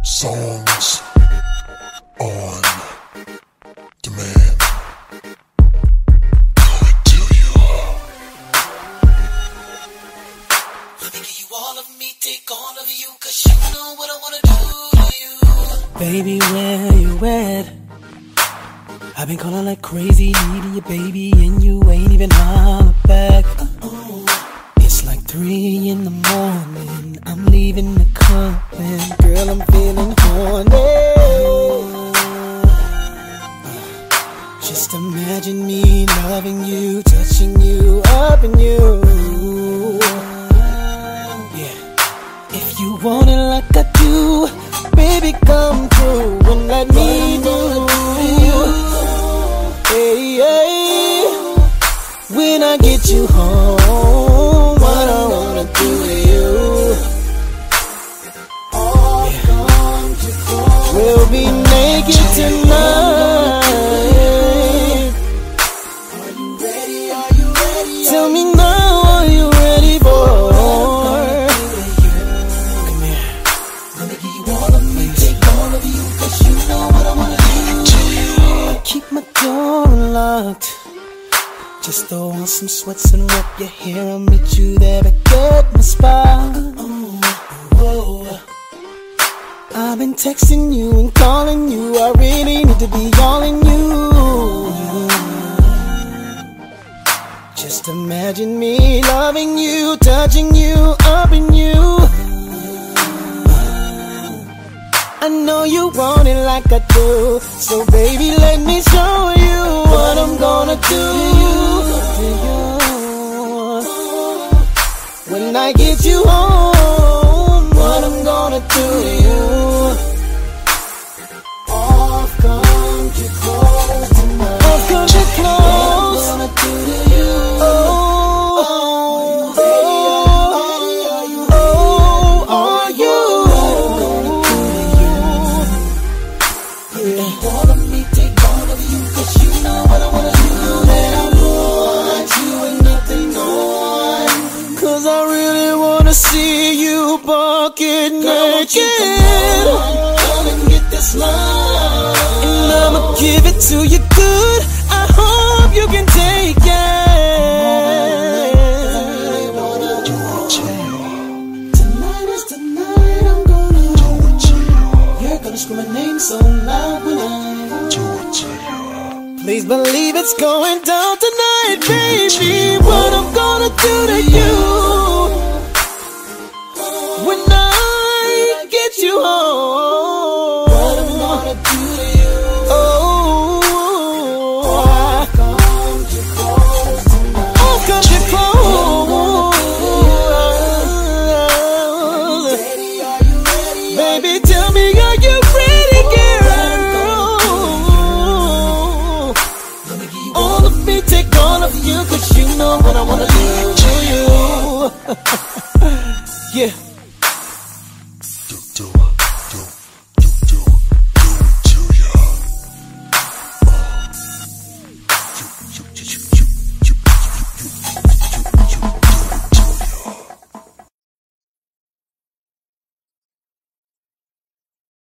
Songs on demand. Going to you. Let me give you all of me, take all of you, 'cause you know what I wanna do to you. Baby, where you at? I've been calling like crazy, needing you, baby, and you ain't even holler back. It's like 3 in the morning, I'm leaving the company. Girl, I'm feeling horny. Just imagine me loving you, touching you, up in you. Yeah. If you want it like I do, baby, come through and let me do. Hey, hey. When I get you home, what I wanna do to you. We'll be naked tonight. Are you ready? Are you ready? Tell me now, are you ready, boy? Come here. Let me give you all of me, take all of you, 'cause you know what I wanna do to you. I keep my door unlocked. Just throw on some sweats and wrap your hair. I'll meet you there back at my spot. I've been texting you and calling you. I really need to be all in you. Just imagine me loving you, touching you, up in you. I know you want it like I do, so baby, let me show you what I'm gonna do to you. When I get you home, what I'm gonna do to you. Off comes your clothes tonight. Off comes your clothes. What I'm gonna do to you. See you bucket naked. Come and get this love, and I'ma give it to you good. I hope you can take it. Tonight is the night I'm gonna do it to you. You're gonna scream my name so loud when I do it to you. Please believe it's going down tonight, baby. What I'm gonna do to you.